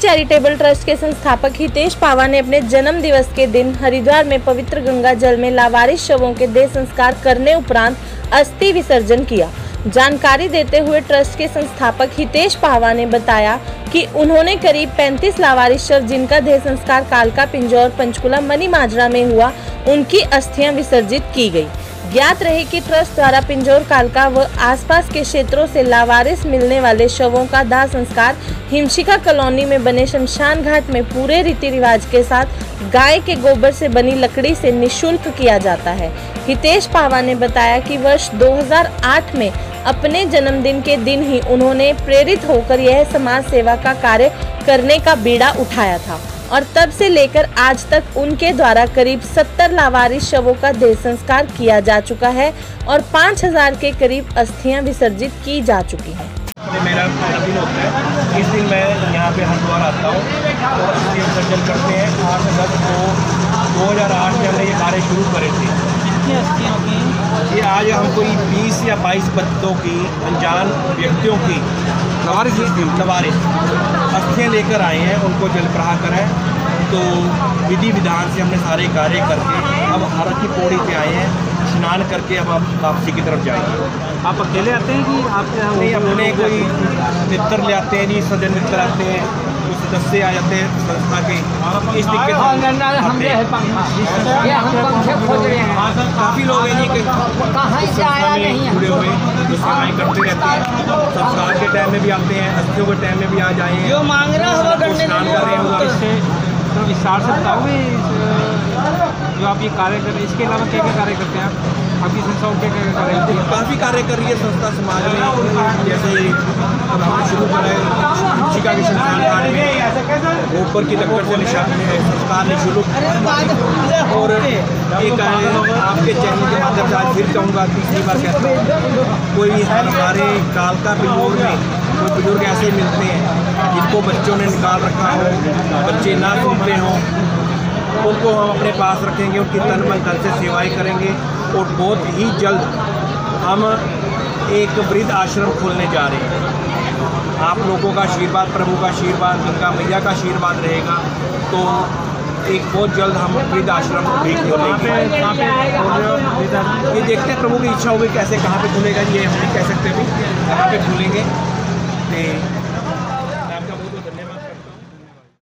Charitable trust के संस्थापक हितेश पावा ने अपने जन्म दिवस के दिन हरिद्वार में पवित्र गंगा जल में लावारिस शवों के देह संस्कार करने उपरांत अस्थि विसर्जन किया। जानकारी देते हुए ट्रस्ट के संस्थापक हितेश पावा ने बताया कि उन्होंने करीब 35 लावारिस शव जिनका देह संस्कार कालका, पिंजौर, पंचकुला, मनी माजरा में हुआ, उनकी अस्थियां विसर्जित की गई। ज्ञात रहे कि ट्रस्ट द्वारा पिंजौर, कालका व आसपास के क्षेत्रों से लावारिस मिलने वाले शवों का दाह संस्कार हिमशिखा कॉलोनी में बने शमशान घाट में पूरे रीति रिवाज के साथ गाय के गोबर से बनी लकड़ी से निःशुल्क किया जाता है। हितेश पावा ने बताया कि वर्ष 2008 में अपने जन्मदिन के दिन ही उन्होंने प्रेरित होकर यह समाज सेवा का कार्य करने का बीड़ा उठाया था और तब से लेकर आज तक उनके द्वारा करीब 70 लावारिस शवों का देह संस्कार किया जा चुका है और 5000 के करीब अस्थियां विसर्जित की जा चुकी हैं। मेरा दिन होता है, इस दिन मैं यहाँ पे हरिद्वार आता हूँ और अस्थि विसर्जन करते हैं। 8 अगस्त को 2008 में हमने ये कार्य शुरू करे थे। कितनी अस्थियाँ होती हैं? ये आज हम कोई 20 या 22 बच्चों की, अनजान व्यक्तियों की लवारिस अस्थियाँ लेकर आए हैं, उनको जल प्रहा कराएं। तो विधि विधान से हमने सारे कार्य करके अब भारत की पौड़ी पे आए हैं। स्नान करके अब आप वापसी की तरफ जाएंगे। आप अकेले आते हैं कि आप नहीं, अपने कोई मित्र ले आते हैं, जी सज्जन मित्र आते हैं, कुछ सदस्य आ जाते हैं संस्था के। इस तरीके काफ़ी लोग हैं जी के संस्था में जुड़े हुए, जो सेवाएँ करते रहते हैं। संस्कार के टाइम में भी आते हैं, अस्थियों के टाइम में भी आ जाए हैं, स्नान कर रहे होगा। इससे तो विस्तार से बताओगे जो आप ये कार्य कर रहे हैं, इसके अलावा क्या क्या कार्य करते हैं आप? आपकी संस्था क्या क्या कार्य करती है? काफ़ी कार्य कर रही है संस्था समाज में। जैसे अब हमने शुरू करा है शिक्षा के शमशान घाट में गोबर की लकड़ से निशान संस्कार निःशुल्क। और एक आपके चैनल के माध्यम से आज फिर कहूँगा, तीसरी बार कहता हूँ, कोई हमारे कालका पिंजौर में कोई बुजुर्ग ऐसे मिलते हैं जिनको बच्चों ने निकाल रखा हो, बच्चे ना सुनते हों, उनको हम अपने पास रखेंगे, उनकी तन मन धन से सेवाएं करेंगे और बहुत ही जल्द हम एक वृद्ध आश्रम खोलने जा रहे हैं। आप लोगों का आशीर्वाद, प्रभु का आशीर्वाद, गंगा मैया का आशीर्वाद रहेगा तो एक बहुत जल्द हम वृद्ध आश्रम भी खोलेंगे। ये देखते हैं प्रभु की इच्छा होगी कैसे, कहाँ पे खुलेगा, ये हम नहीं कह सकते भी, कहाँ पे खुलेंगे।